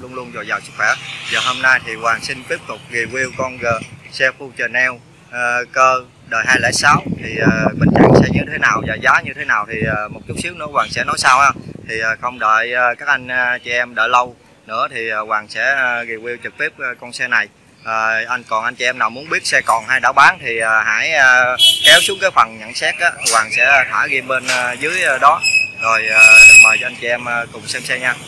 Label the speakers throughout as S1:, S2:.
S1: luôn luôn dồi dào sức khỏe. Giờ hôm nay thì Hoàng xin tiếp tục review con xe Fusionel cơ đời 206 thì bình trạng sẽ như thế nào và giá như thế nào thì một chút xíu nữa Hoàng sẽ nói sau ha. Thì không đợi các anh chị em đợi lâu nữa thì Hoàng sẽ review trực tiếp con xe này. Anh chị em nào muốn biết xe còn hay đã bán thì hãy kéo xuống cái phần nhận xét á, Hoàng sẽ thả ghi bên dưới đó. Rồi mời cho anh chị em cùng xem xe nha.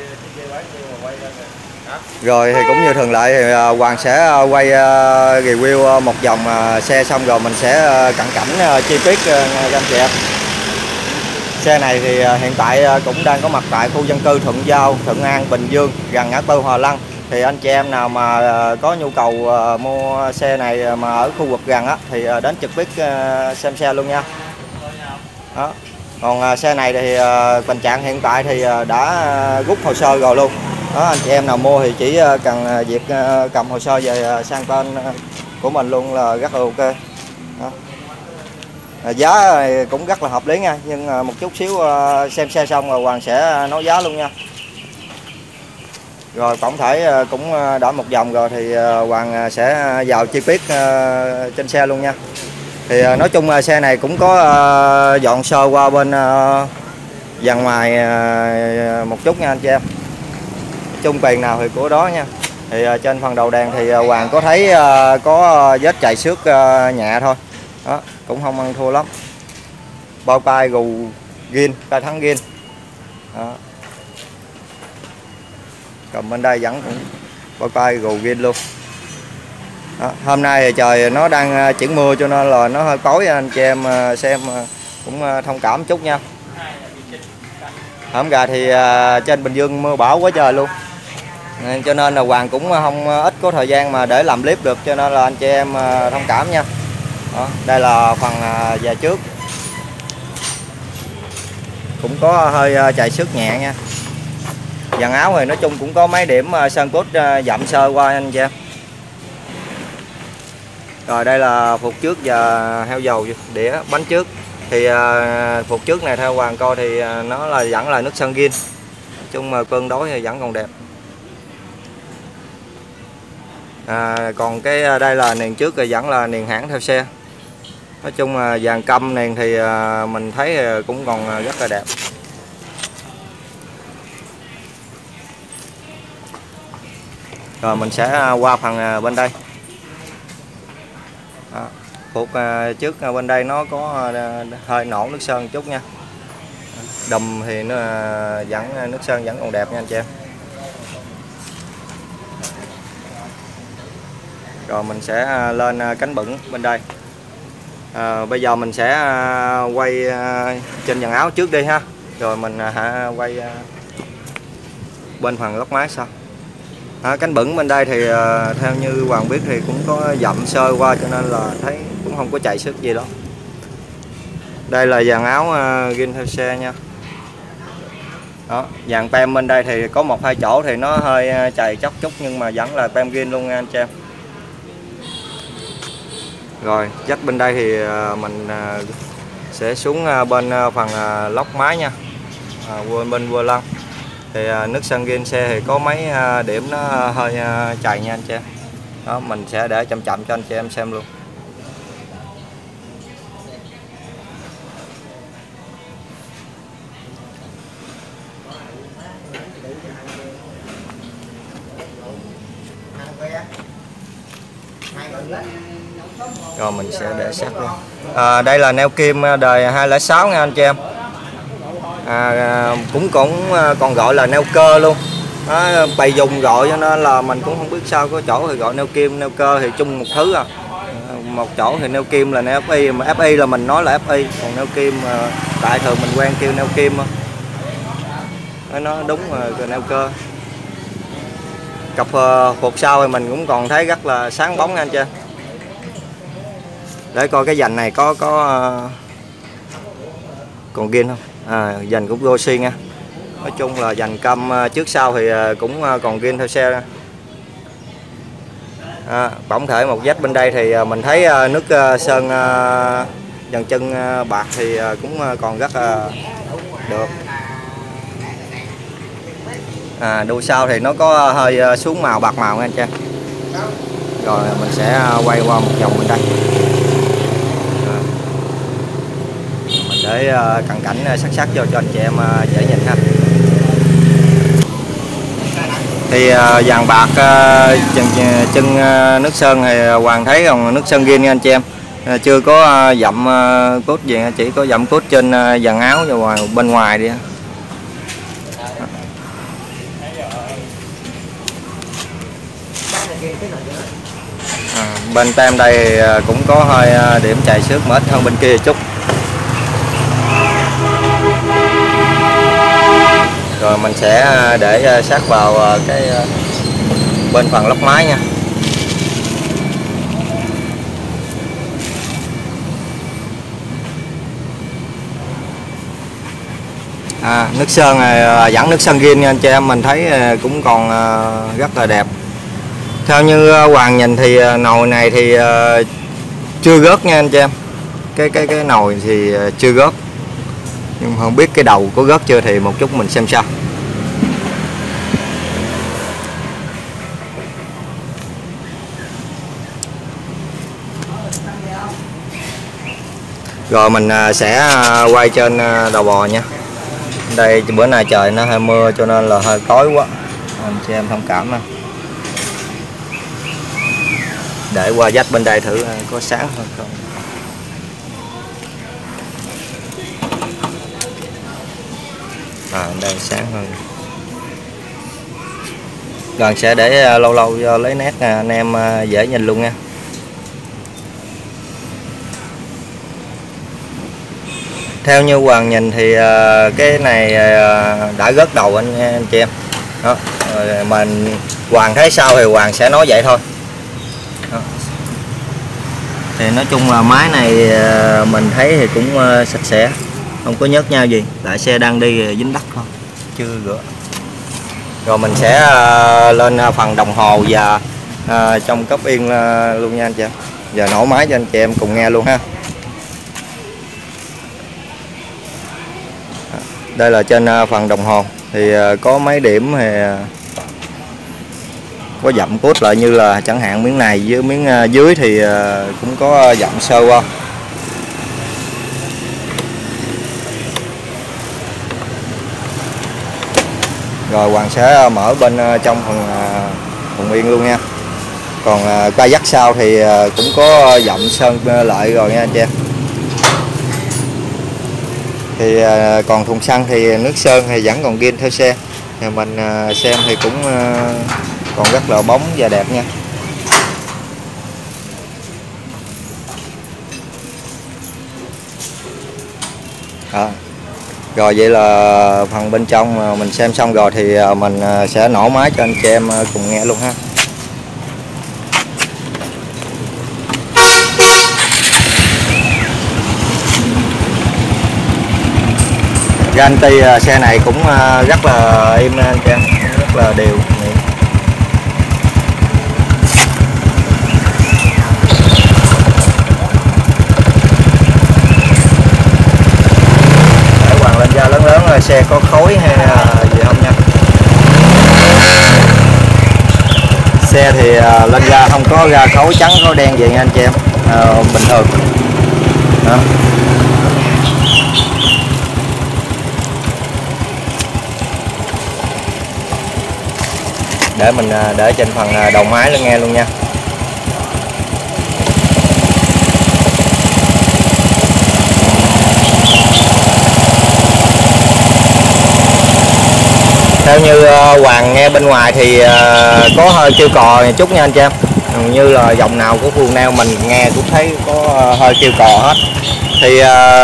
S1: Rồi thì cũng như thường lệ thì Hoàng sẽ quay review một vòng xe xong rồi mình sẽ cận cảnh chi tiết cho anh chị em. Xe này thì hiện tại cũng đang có mặt tại khu dân cư Thuận Giao, Thuận An, Bình Dương, gần ngã tư Hòa Lăng. Thì anh chị em nào mà có nhu cầu mua xe này mà ở khu vực gần á thì đến trực tiếp xem xe luôn nha. Đó. Còn xe này thì tình trạng hiện tại thì đã rút hồ sơ rồi luôn. Đó, anh chị em nào mua thì chỉ cần việc cầm hồ sơ về sang tên của mình luôn là rất là ok. Đó. Giá cũng rất là hợp lý nha, nhưng một chút xíu xem xe xong rồi Hoàng sẽ nói giá luôn nha. Rồi tổng thể cũng đã một vòng rồi thì Hoàng sẽ vào chi tiết trên xe luôn nha. Thì nói chung xe này cũng có dọn sơ qua bên dàn ngoài một chút nha anh chị em. Chung tiền nào thì của đó nha. Thì trên phần đầu đèn thì Hoàng có thấy có vết chày xước nhẹ thôi. Đó, cũng không ăn thua lắm. Bao tay gù gin, tay thắng gin. Đó. Cầm bên đây vẫn cũng bao tay gù gin luôn. Đó, hôm nay thì trời nó đang chuyển mưa cho nên là nó hơi tối, anh chị em xem cũng thông cảm chút nha. Hôm gà thì trên Bình Dương mưa bão quá trời luôn, cho nên là Hoàng cũng không ít có thời gian mà để làm clip được, cho nên là anh chị em thông cảm nha. Đó, đây là phần về trước, cũng có hơi chạy xước nhẹ nha. Dàn áo thì nói chung cũng có mấy điểm sơn cốt dặm sơ qua anh chị em. Rồi đây là phục trước và heo dầu đĩa bánh trước. Thì phục trước này theo Hoàng coi thì nó là vẫn là nước sơn gin. Nói chung mà cân đối thì vẫn còn đẹp. Còn cái đây là niền trước rồi vẫn là niền hãng theo xe. Nói chung là dàn căm niền thì mình thấy cũng còn rất là đẹp. Rồi mình sẽ qua phần bên đây. Đó. Phục trước bên đây nó có hơi nổ nước sơn chút nha. Đùm thì nó vẫn nước sơn vẫn còn đẹp nha anh chị em. Rồi mình sẽ lên cánh bửng bên đây. Bây giờ mình sẽ quay trên dàn áo trước đi ha. Rồi mình quay bên phần lốc máy sau. Cánh bửng bên đây thì theo như Hoàng biết thì cũng có dặm sơ qua, cho nên là thấy cũng không có chạy xước gì đâu. Đây là dàn áo gin theo xe nha. Đó, dàn tem bên đây thì có một hai chỗ thì nó hơi chày chóc chút, nhưng mà vẫn là tem gin luôn nha anh chị em. Rồi dắt bên đây thì mình sẽ xuống bên phần lốc máy nha, bên vô lăng. Thì nước sơn gin xe thì có mấy điểm nó hơi chày nha anh chị em. Đó, mình sẽ để chậm chậm cho anh chị em xem luôn. Rồi mình sẽ để sát luôn. Đây là neo kim đời 206 nha anh chị em. Cũng còn gọi là neo cơ luôn. Bày dùng gọi cho nên là mình cũng không biết sao, có chỗ thì gọi neo kim, neo cơ thì chung một thứ à. Một chỗ thì neo kim là neo FI, mà FI là mình nói là FI, còn neo kim tại thường mình quen kêu neo kim thôi. Nó đúng rồi neo cơ. Cặp phục sau thì mình cũng còn thấy rất là sáng bóng nha anh chị. Để coi cái dành này có còn gin không. Dành cũng Gosi nha. Nói chung là dành căm trước sau thì cũng còn gin theo xe. Tổng thể một vách bên đây thì mình thấy nước sơn dàn chân bạc thì cũng còn rất là được. Đuôi sau thì nó có hơi xuống màu bạc màu nha anh chị. Rồi mình sẽ quay qua một vòng bên đây. Mình để cận cảnh sắc vô cho anh chị em dễ nhìn ha. Thì vàng bạc chân nước sơn thì Hoàng thấy còn nước sơn gin nha anh chị em, chưa có dặm cốt gì, chỉ có dặm cốt trên dàn áo và bên ngoài đi. Bên tem đây cũng có hơi điểm chày xước mà ít hơn bên kia chút. Rồi mình sẽ để sát vào cái bên phần lốc máy nha. Nước sơn này vẫn nước sơn gin nha anh chị em, mình thấy cũng còn rất là đẹp. Theo như Hoàng nhìn thì nồi này thì chưa gớt nha anh chị em. Cái nồi thì chưa gớt, nhưng không biết cái đầu có gớt chưa thì một chút mình xem sao. Rồi mình sẽ quay trên đầu bò nha. Đây bữa nay trời nó hơi mưa cho nên là hơi tối quá, anh chị em thông cảm nha. Để qua dách bên đây thử có sáng hơn không. Đây sáng hơn. Rồi sẽ để lâu lâu cho lấy nét anh em dễ nhìn luôn nha. Theo như Hoàng nhìn thì cái này đã gớt đầu anh chị em. Đó. Rồi mình Hoàng thấy sao thì Hoàng sẽ nói vậy thôi. Đó. Thì nói chung là máy này mình thấy thì cũng sạch sẽ, không có nhớt nhau gì, tại xe đang đi dính đất thôi, chưa rửa. Rồi mình sẽ lên phần đồng hồ và trong cấp yên luôn nha anh chị em. Giờ nổ máy cho anh chị em cùng nghe luôn ha. Đây là trên phần đồng hồ thì có mấy điểm thì có dặm cốt lại, như là chẳng hạn miếng này với miếng dưới thì cũng có dặm sơ qua. Rồi Hoàng sẽ mở bên trong phần yên luôn nha. Còn ba dắt sau thì cũng có dặm sơn lại rồi nha anh chị em. Thì còn thùng xăng thì nước sơn thì vẫn còn gin theo xe. Thì mình xem thì cũng còn rất là bóng và đẹp nha. Rồi vậy là phần bên trong mình xem xong rồi thì mình sẽ nổ máy cho anh chị em cùng nghe luôn ha. Guarantee xe này cũng rất là êm anh chị em, rất là đều. Để Hoàng lên da lớn lớn xe có khói hay gì không nha. Xe thì lên da không có ra khói trắng khói đen gì nha anh chị em, bình thường. Đó. Để mình để trên phần đầu máy lên nghe luôn nha. Theo như Hoàng nghe bên ngoài thì có hơi kêu cò chút nha anh chị em. Như là dòng nào của Funnel mình nghe cũng thấy có hơi kêu cò hết. Thì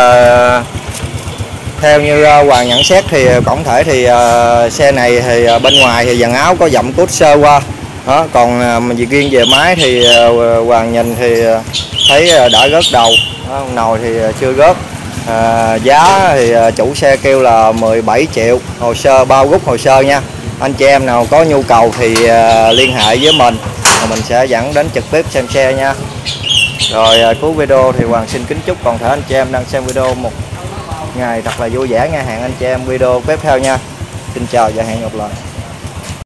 S1: theo như Hoàng nhận xét thì tổng thể thì xe này thì bên ngoài thì dàn áo có dặm cốt sơ qua. Đó, còn vì riêng về máy thì Hoàng nhìn thì thấy đã gớt đầu. Đó, nồi thì chưa gớt. Giá thì chủ xe kêu là 17 triệu, hồ sơ bao gút hồ sơ nha. Anh chị em nào có nhu cầu thì liên hệ với mình sẽ dẫn đến trực tiếp xem xe nha. Rồi cuối video thì Hoàng xin kính chúc toàn thể anh chị em đang xem video một ngày thật là vui vẻ nha. Hẹn anh chị em video tiếp theo nha. Xin chào và hẹn gặp lại.